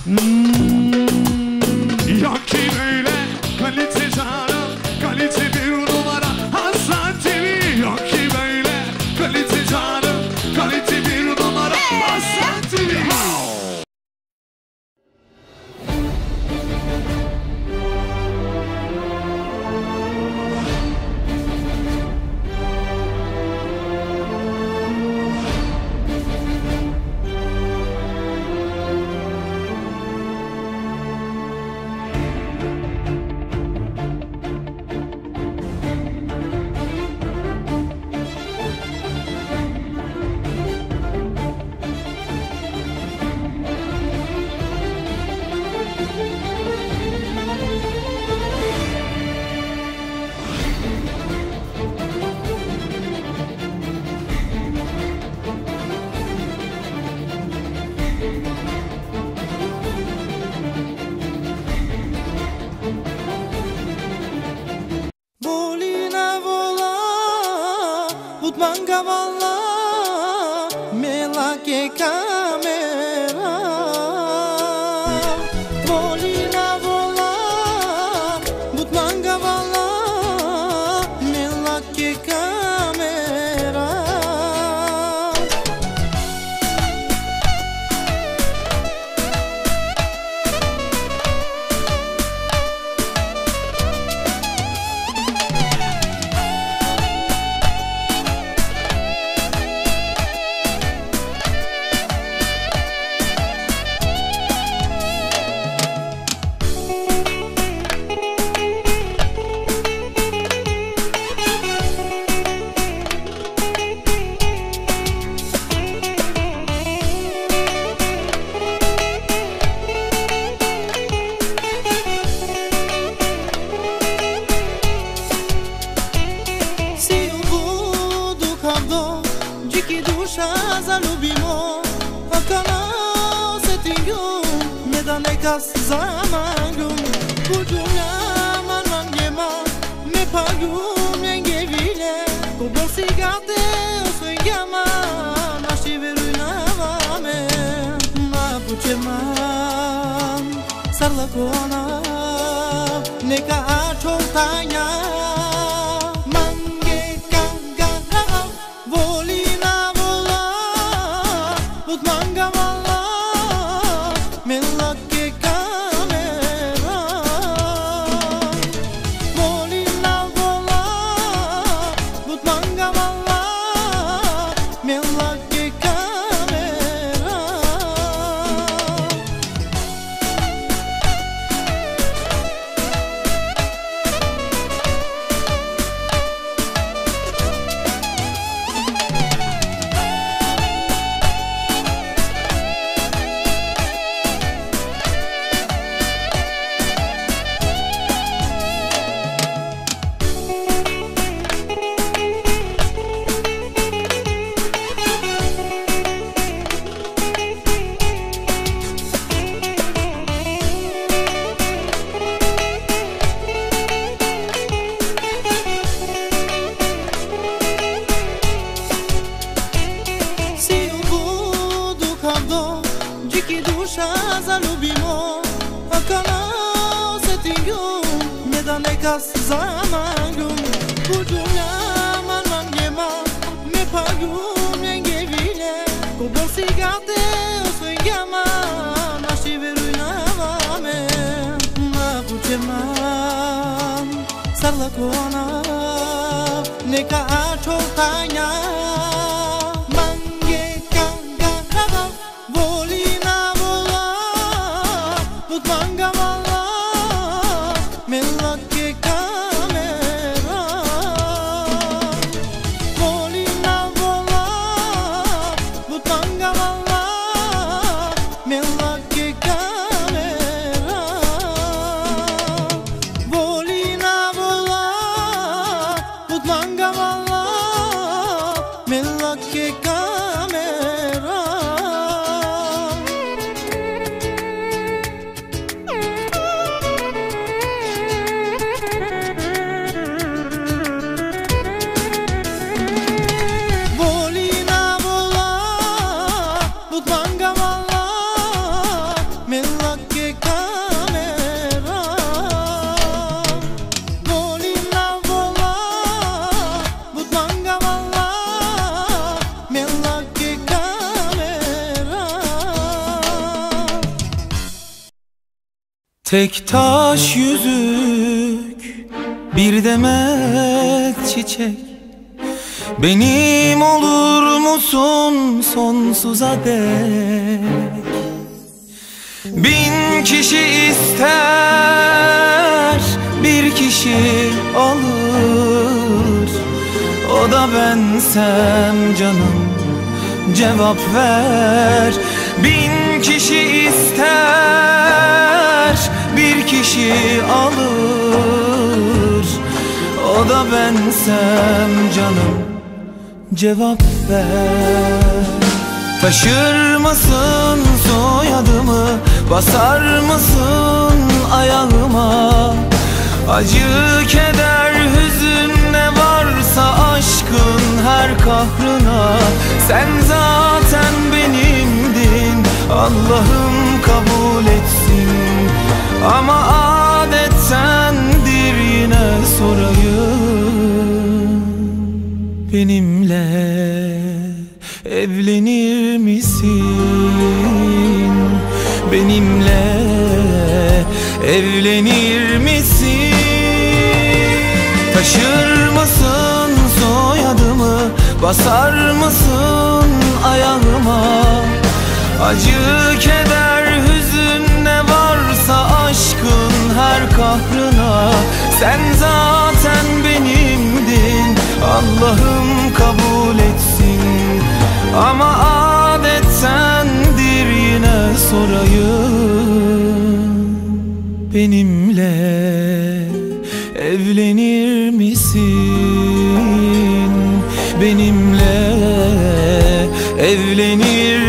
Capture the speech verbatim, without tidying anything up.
Yaki böyle kalite canım, kalite bir numara Hasan T V. Yaki böyle kalite canım, kalite bir numara Hasan T V. me laghe camera, volina vola, budmanga valla, me laghe camera. Tek taş yüzük, bir demet çiçek, benim olur musun sonsuza dek? Bin kişi ister, bir kişi alır, o da bensem canım, cevap ver. Bin kişi ister, bir kişi alır, o da bensem canım, cevap ver. Taşır mısın soyadımı, basar mısın ayağıma? Acı, keder, hüzün ne varsa aşkın her kahrına. Sen zaten benimdin, Allah'ım kabul etsin. Ama adettendir yine sorayım, benimle evlenir misin? Benimle evlenir misin? Taşır mısın soyadımı, basar mısın ayağıma? Acı, keder, hüzün ne varsa aşkın her kahrına. Sen zaten benimdin, Allah'ım kabul etsin. Ama adettendir yine sorayım, benimle evlenir misin? Benimle evlenir